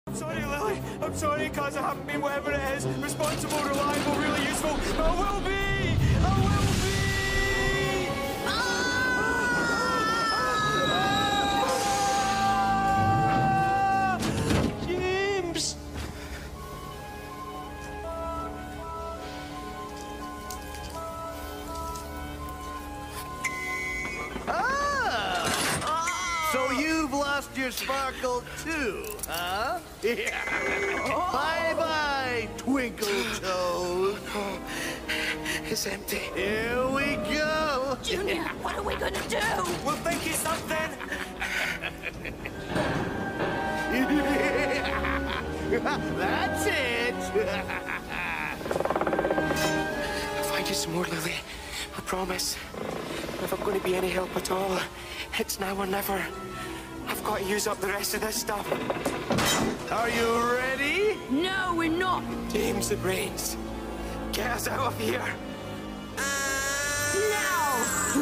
Sorry, Lily. I'm sorry, cause I haven't been whatever it is. Responsible, reliable, really useful. But I will be! I will be! James! So you've lost your sparkle too, huh? Bye-bye, Twinkle Toes. It's empty. Here we go. Junior, what are we gonna do? We'll think of something. That's it. I'll find you some more, Lily. I promise. If I'm going to be any help at all, it's now or never. I've got to use up the rest of this stuff. Are you ready? No, we're not. James the Brains, get us out of here. Now!